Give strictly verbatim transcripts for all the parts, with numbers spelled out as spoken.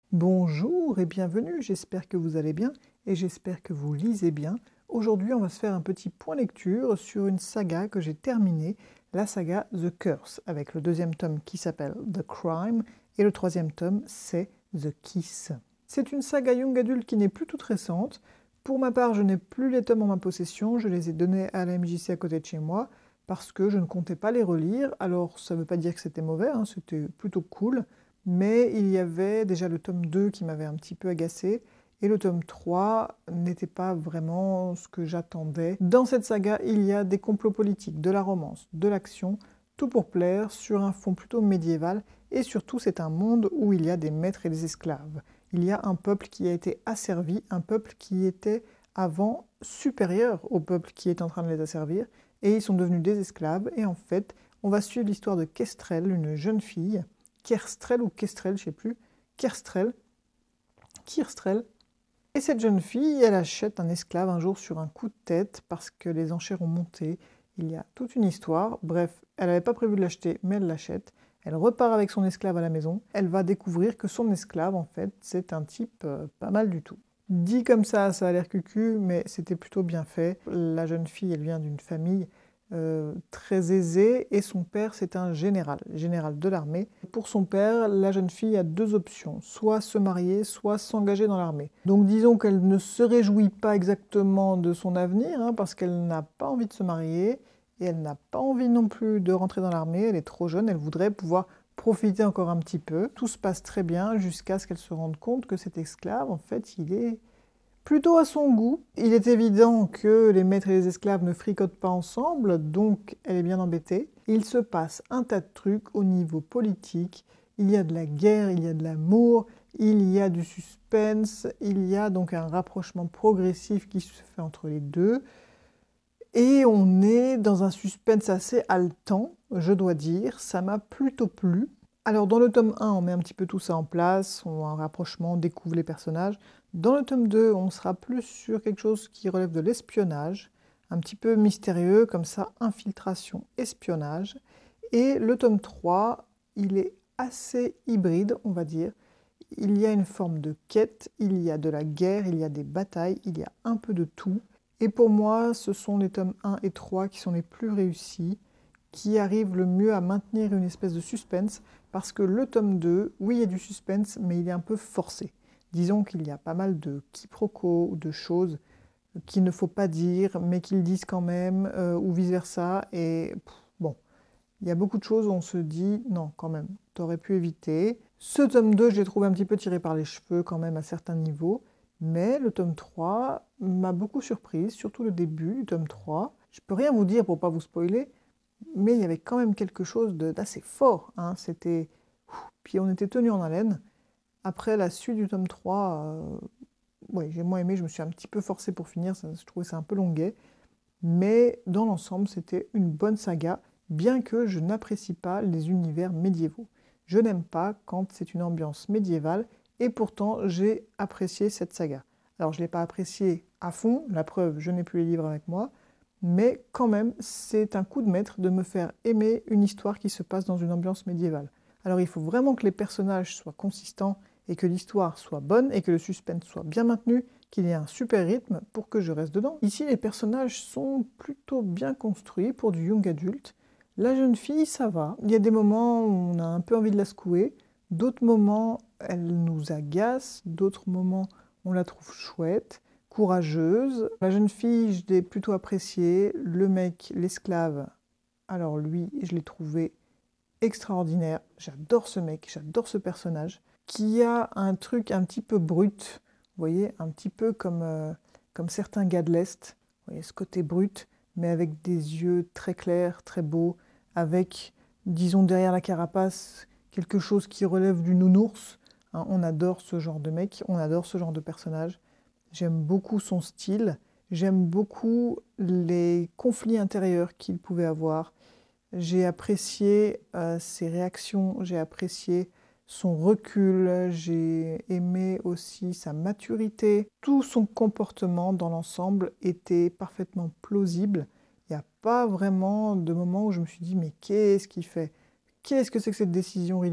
Bonjour et bienvenue, j'espère que vous allez bien et j'espère que vous lisez bien. Aujourd'hui, on va se faire un petit point lecture sur une saga que j'ai terminée, la saga The Curse, avec le deuxième tome qui s'appelle The Crime et le troisième tome c'est The Kiss. C'est une saga young adulte qui n'est plus toute récente. Pour ma part, je n'ai plus les tomes en ma possession, je les ai donnés à la M J C à côté de chez moi parce que je ne comptais pas les relire. Alors ça ne veut pas dire que c'était mauvais, hein, c'était plutôt cool. Mais il y avait déjà le tome deux qui m'avait un petit peu agacé, et le tome trois n'était pas vraiment ce que j'attendais. Dans cette saga, il y a des complots politiques, de la romance, de l'action, tout pour plaire, sur un fond plutôt médiéval, et surtout c'est un monde où il y a des maîtres et des esclaves. Il y a un peuple qui a été asservi, un peuple qui était avant supérieur au peuple qui est en train de les asservir, et ils sont devenus des esclaves, et en fait, on va suivre l'histoire de Kestrel, une jeune fille, Kerstrel ou Kestrel, je ne sais plus, Kerstrel, Kirstrel. Et cette jeune fille, elle achète un esclave un jour sur un coup de tête parce que les enchères ont monté. Il y a toute une histoire. Bref, elle n'avait pas prévu de l'acheter, mais elle l'achète. Elle repart avec son esclave à la maison. Elle va découvrir que son esclave, en fait, c'est un type euh, pas mal du tout. Dit comme ça, ça a l'air cucu, mais c'était plutôt bien fait. La jeune fille, elle vient d'une famille Euh, très aisée, et son père c'est un général, général de l'armée. Pour son père, la jeune fille a deux options, soit se marier, soit s'engager dans l'armée. Donc disons qu'elle ne se réjouit pas exactement de son avenir, hein, parce qu'elle n'a pas envie de se marier, et elle n'a pas envie non plus de rentrer dans l'armée, elle est trop jeune, elle voudrait pouvoir profiter encore un petit peu. Tout se passe très bien jusqu'à ce qu'elle se rende compte que cet esclave, en fait, il est plutôt à son goût. Il est évident que les maîtres et les esclaves ne fricotent pas ensemble, donc elle est bien embêtée. Il se passe un tas de trucs au niveau politique. Il y a de la guerre, il y a de l'amour, il y a du suspense, il y a donc un rapprochement progressif qui se fait entre les deux. Et on est dans un suspense assez haletant, je dois dire. Ça m'a plutôt plu. Alors dans le tome un, on met un petit peu tout ça en place, on a un rapprochement, on découvre les personnages. Dans le tome deux, on sera plus sur quelque chose qui relève de l'espionnage, un petit peu mystérieux, comme ça, infiltration, espionnage. Et le tome trois, il est assez hybride, on va dire. Il y a une forme de quête, il y a de la guerre, il y a des batailles, il y a un peu de tout. Et pour moi, ce sont les tomes un et trois qui sont les plus réussis, qui arrivent le mieux à maintenir une espèce de suspense, parce que le tome deux, oui, il y a du suspense, mais il est un peu forcé. Disons qu'il y a pas mal de quiproquos, de choses qu'il ne faut pas dire, mais qu'ils disent quand même, euh, ou vice-versa, et pff, bon, il y a beaucoup de choses où on se dit, non, quand même, t'aurais pu éviter. Ce tome deux, je l'ai trouvé un petit peu tiré par les cheveux quand même à certains niveaux, mais le tome trois m'a beaucoup surprise, surtout le début du tome trois. Je peux rien vous dire pour pas vous spoiler, mais il y avait quand même quelque chose d'assez fort, hein. C'était... Puis on était tenu en haleine. Après la suite du tome trois, euh... ouais, j'ai moins aimé, je me suis un petit peu forcée pour finir, ça, je trouvais ça un peu longuet. Mais dans l'ensemble, c'était une bonne saga, bien que je n'apprécie pas les univers médiévaux. Je n'aime pas quand c'est une ambiance médiévale, et pourtant j'ai apprécié cette saga. Alors je ne l'ai pas appréciée à fond, la preuve, je n'ai plus les livres avec moi, mais quand même, c'est un coup de maître de me faire aimer une histoire qui se passe dans une ambiance médiévale. Alors il faut vraiment que les personnages soient consistants, et que l'histoire soit bonne, et que le suspense soit bien maintenu, qu'il y ait un super rythme pour que je reste dedans. Ici, les personnages sont plutôt bien construits pour du young adulte. La jeune fille, ça va. Il y a des moments où on a un peu envie de la secouer, d'autres moments, elle nous agace, d'autres moments, on la trouve chouette, courageuse. La jeune fille, je l'ai plutôt appréciée. Le mec, l'esclave, alors lui, je l'ai trouvé extraordinaire. J'adore ce mec, j'adore ce personnage, qui a un truc un petit peu brut, vous voyez, un petit peu comme, euh, comme certains gars de l'Est. Vous voyez, ce côté brut, mais avec des yeux très clairs, très beaux, avec, disons, derrière la carapace, quelque chose qui relève du nounours. Hein, on adore ce genre de mec, on adore ce genre de personnage. J'aime beaucoup son style, j'aime beaucoup les conflits intérieurs qu'il pouvait avoir. J'ai apprécié euh, ses réactions, j'ai apprécié son recul, j'ai aimé aussi sa maturité. Tout son comportement dans l'ensemble était parfaitement plausible. Il n'y a pas vraiment de moment où je me suis dit « mais qu'est-ce qu'il fait? Qu'est-ce que c'est que cette décision ridicule ?»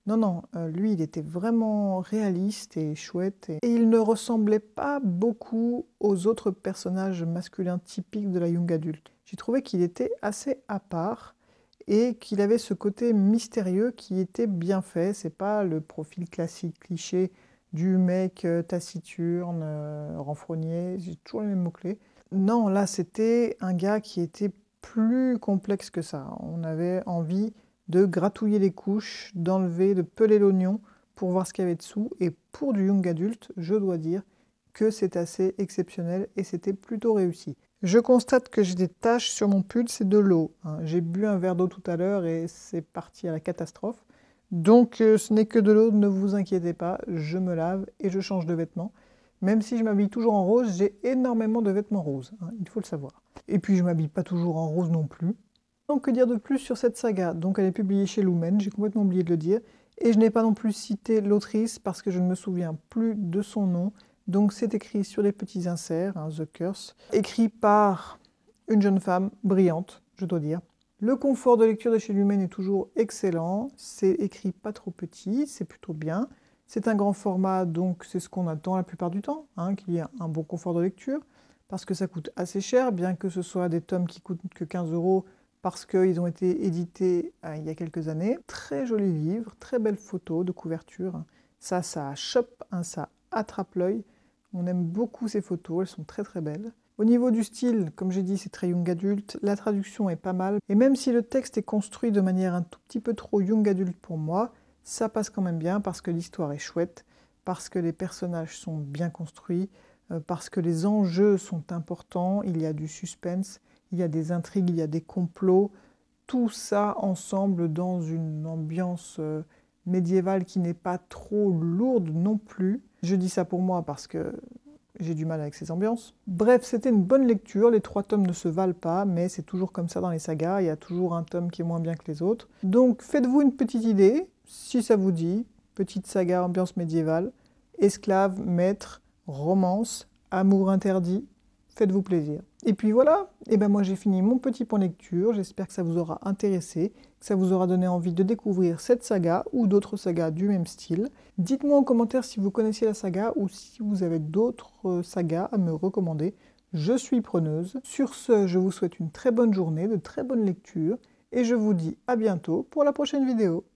Non, non, euh, lui, il était vraiment réaliste et chouette. Et, et il ne ressemblait pas beaucoup aux autres personnages masculins typiques de la young adulte. J'ai trouvé qu'il était assez à part et qu'il avait ce côté mystérieux qui était bien fait. C'est pas le profil classique, cliché du mec euh, taciturne, euh, renfrogné, j'ai toujours les mêmes mots-clés. Non, là, c'était un gars qui était plus complexe que ça. On avait envie de gratouiller les couches, d'enlever, de peler l'oignon pour voir ce qu'il y avait dessous. Et pour du young adulte, je dois dire que c'est assez exceptionnel et c'était plutôt réussi. Je constate que j'ai des taches sur mon pull, c'est de l'eau. Hein. J'ai bu un verre d'eau tout à l'heure et c'est parti à la catastrophe. Donc euh, ce n'est que de l'eau, ne vous inquiétez pas, je me lave et je change de vêtements. Même si je m'habille toujours en rose, j'ai énormément de vêtements roses, hein, il faut le savoir. Et puis je ne m'habille pas toujours en rose non plus. Donc que dire de plus sur cette saga? Donc elle est publiée chez Lumen, j'ai complètement oublié de le dire. Et je n'ai pas non plus cité l'autrice parce que je ne me souviens plus de son nom. Donc c'est écrit sur les petits inserts, hein, The Curse, écrit par une jeune femme brillante, je dois dire. Le confort de lecture de chez Lumen est toujours excellent, c'est écrit pas trop petit, c'est plutôt bien. C'est un grand format, donc c'est ce qu'on attend la plupart du temps, hein, qu'il y ait un bon confort de lecture, parce que ça coûte assez cher, bien que ce soit des tomes qui coûtent que quinze euros, parce qu'ils ont été édités euh, il y a quelques années. Très joli livre, très belle photo de couverture. Ça, ça chope, hein, ça attrape l'œil. On aime beaucoup ces photos, elles sont très très belles. Au niveau du style, comme j'ai dit, c'est très young adulte. La traduction est pas mal. Et même si le texte est construit de manière un tout petit peu trop young adulte pour moi, ça passe quand même bien parce que l'histoire est chouette, parce que les personnages sont bien construits, euh, parce que les enjeux sont importants, il y a du suspense, il y a des intrigues, il y a des complots, tout ça ensemble dans une ambiance euh, médiévale qui n'est pas trop lourde non plus. Je dis ça pour moi parce que j'ai du mal avec ces ambiances. Bref, c'était une bonne lecture, les trois tomes ne se valent pas, mais c'est toujours comme ça dans les sagas, il y a toujours un tome qui est moins bien que les autres. Donc faites-vous une petite idée, si ça vous dit, petite saga ambiance médiévale, esclave, maître, romance, amour interdit, faites-vous plaisir. Et puis voilà, et ben moi j'ai fini mon petit point lecture, j'espère que ça vous aura intéressé, que ça vous aura donné envie de découvrir cette saga ou d'autres sagas du même style. Dites-moi en commentaire si vous connaissiez la saga ou si vous avez d'autres sagas à me recommander, je suis preneuse. Sur ce, je vous souhaite une très bonne journée, de très bonnes lectures, et je vous dis à bientôt pour la prochaine vidéo.